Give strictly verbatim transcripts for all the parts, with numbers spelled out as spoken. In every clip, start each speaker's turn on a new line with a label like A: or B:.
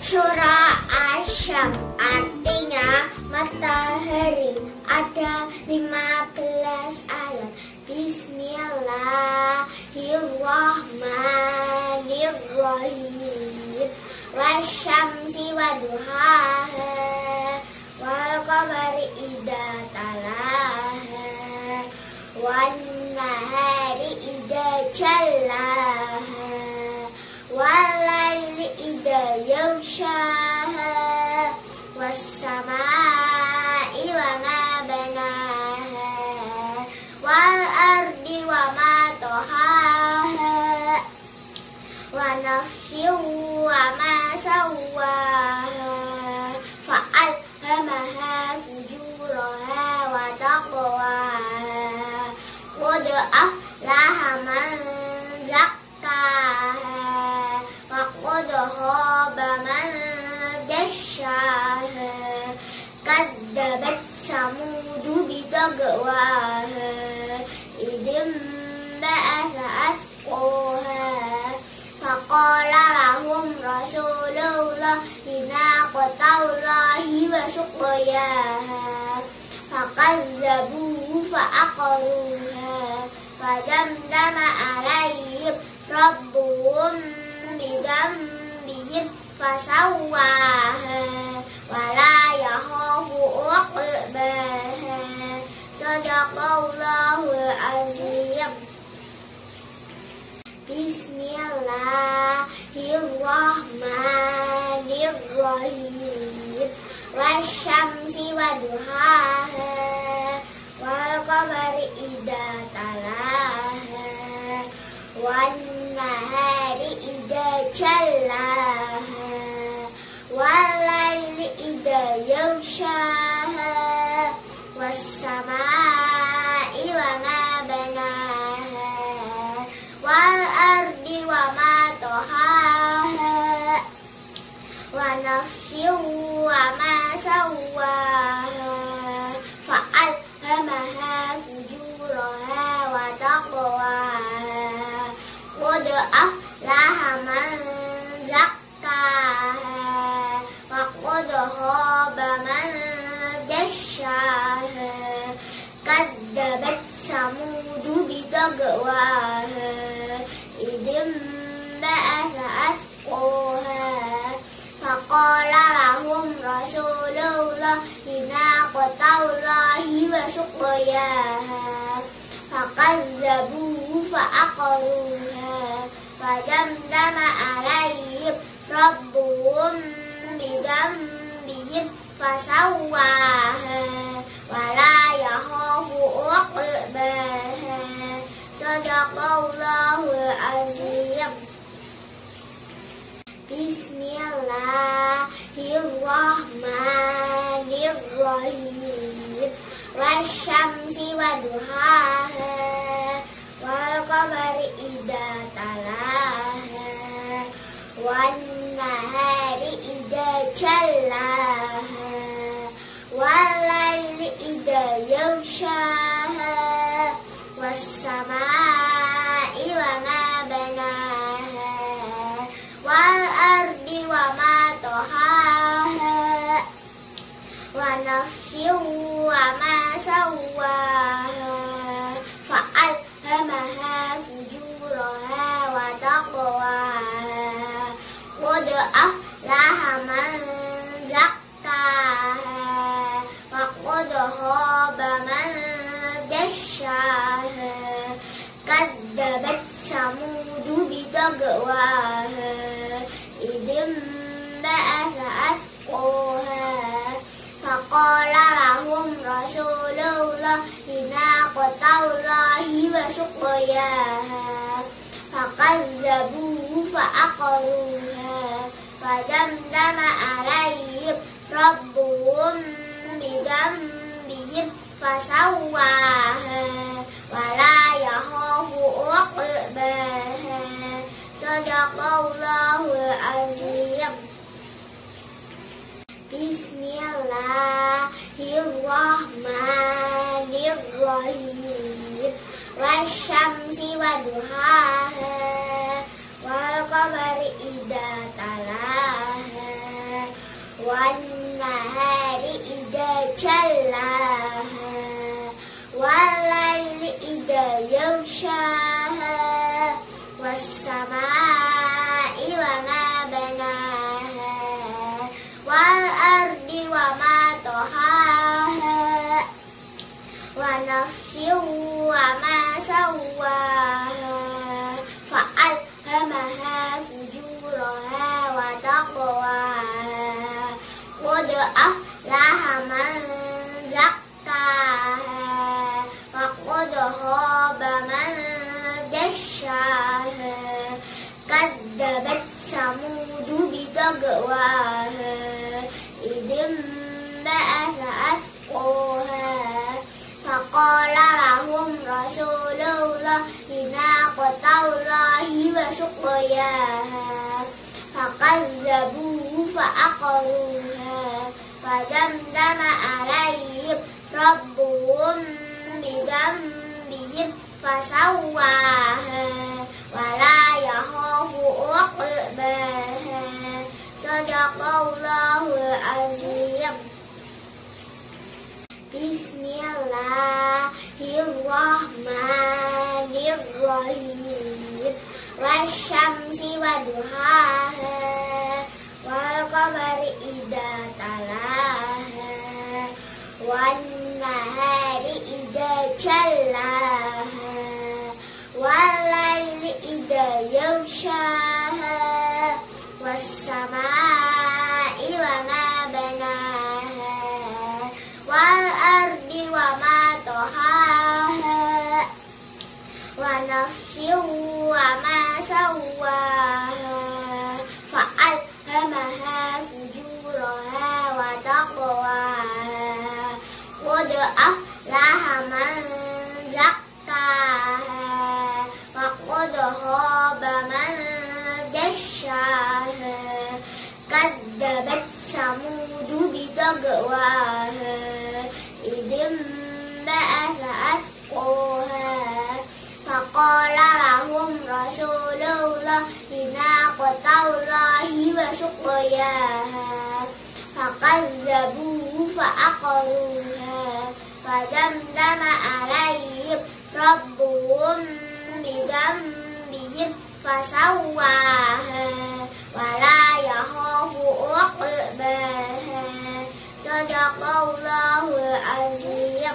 A: Surah Asy-Syams artinya matahari, ada lima belas ayat. Bismillahirrahmanirrahim. Wasyamsi waduhaha wal qamari idza talaha wan nahari idza jallaha wal laili idza yaghshaha was samaa'i wa ma banaha wal ardi wa ma tahaha wa nafsin wa ma sawwaha fa'alhamaha fujuraha wa taqwaha qad aflaha man zakkaha wa qad khaba man dassaha kadzabat samudu bitaqwaha idzim ba'atha asqaha faqala lahum rasulullahi naqatallahi wa suqyaha fakazzabuhu fa'aqaruha fadamdama alaihim rabbuhum bidambihim fasawwaha wala yakhafu uqbaha. Shadaqallahul azim. Bismillahirrahmanirrahim. Wasyamsi waduhaha wal qamari idza talaha wan nahari idza jallaha wal laili idza yaghshaha was samaa'i wa ma banaha wal ardi wa ma tahaha wa nafsin wa ma sawwaha fa'alhamaha fujuraha wa taqwaha qad aflaha man zakkaha wa qad khaba man dassaha kadzabat samudu bitaqwaha idzim ba'atha asqaha faqala lahum rasulullahi naqatallahi wa suqyaha fakazzabuhu fa'aqaruha fadamdama alaihim rabbuhum bidambihim fasawwaha wala yakhafu uqbaha. Shadaqallahul azim. Bismillahirrahmanirrahim. Wasyamsi waduhaha wal qamari idza talaha wan nahari idza jallaha wal laili idza yaghshaha was samaa'i wa ma banaha wal ardi wa ma tahaha wa nafsin wa ma sawwaha fa'alhamaha fujuraha wa taqwaha qad aflaha man zakkaha wa qad khaba man dassaha kadzabat samudu bitaqwaha idzim ba'atha asqaha faqala lahum rasulullahi naqatallahi wa suqyaha fakazzabuhu fa'aqaruha fadamdama alaihim rabbuhum bidambihim fasawwaha wala yakhafu uqbaha. Shadaqallahul azim. Bismillahirrahmanirrahim. Wasyamsi waduhaha wal qamari idza talaha aflaha man zakkaha wa qad khaba man dassaha kadzabat samudu bitaqwaha idzim ba'atha asqaha faqala lahum rasulullahi naqatallahi wa suqyaha fakazzabuhu fa'aqaruha fadamdama alaihim rabbuhum bidambihim fasawwaha wala yakhafu uqbaha. Sadaqallahul azim. Bismillahirrahmanirrahim. Wasyamsi waduhaha wal qamari idza talaha wan nahari idza jallaha wal laili idza yaghshaha was samai wa ma banaha wal ardi wa ma tahaha wa nafsin wa ma sawaha fa'alhamaha fujuraha wa taqwaha qad aflaha man zakkaha wa qad khaba man dassaha kadzabat samudu bitaqwaha idzim ba'atha asqaha faqala lahum rasulullahi naqatallahi wa suqyaha fakazzabuhu fa'aqaruha fadamdama alaihim rabbuhum bidambihim fasawwaha wala yakhafu uqbaha. Sadaqallahul azim.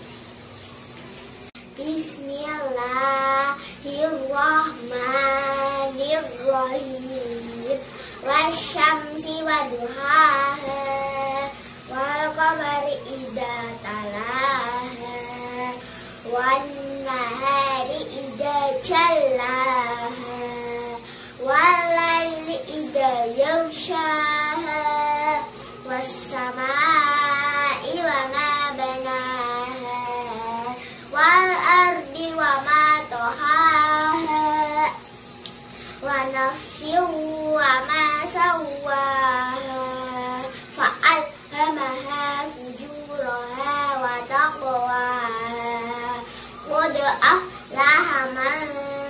A: Bismillahirrahmanirrahim. Wasyamsi waduhaha wal qamari idza talaha wan nahari idza jallaha wal laili idza yaghshaha was samai wa ma banaha wal ardi wa ma tahaha wa nafsin wa ma sawaha fa'alhamaha fujuraha wa taqwaha qad aflaha man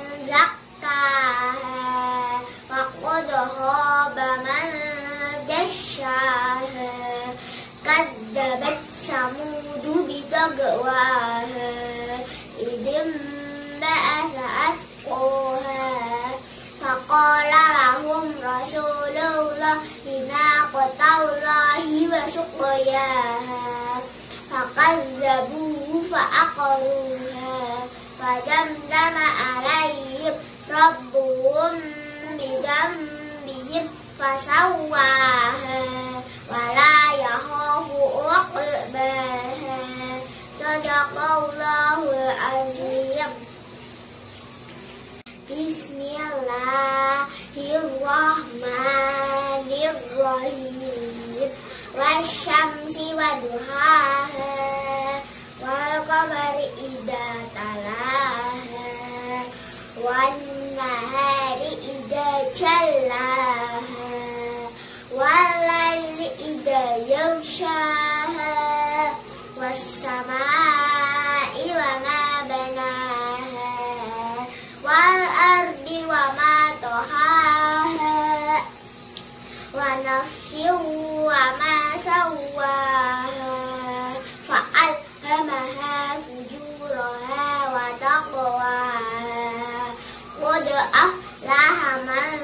A: zakkaha wa qad khaba man dassaha kadzabat samudu bitaqwaha idzim ba'atha asqaha faqala lahum rasulullahi naqatallahi wa suqyaha fakazzabuhu fa'aqaruha fadamdama alaihim rabbuhum bidambihim fasawwaha wala yakhafu uqbaha. Sadaqallahul azim. Bismillahirrahmanirrahim. Wasyamsi waduhaha wal qamari idza talaha wan nahari idza jallaha wal laili idza yaghshaha was samai wa ma banaha wal ardi wa ma tahaha wa nafsin wa ma sawaha fa'alhamaha fujuraha wa taqwaha qad aflaha man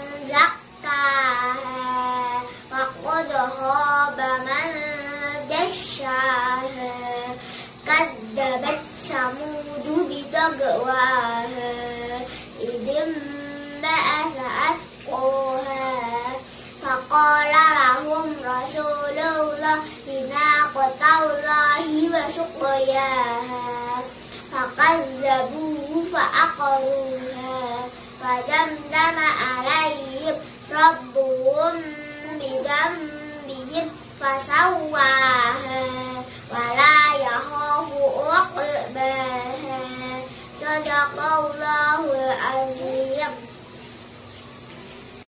A: zakkaha wa qad khaba man dassaha kadzabat samudu bitaqwaha idzim ba'atha asqaha faqala lahum rasulullah طغياها فكذبوه فعقروها فدمدم عليهم ربهم بذنبهم فسواها ولا يخاف عقباها صدق الله العظيم.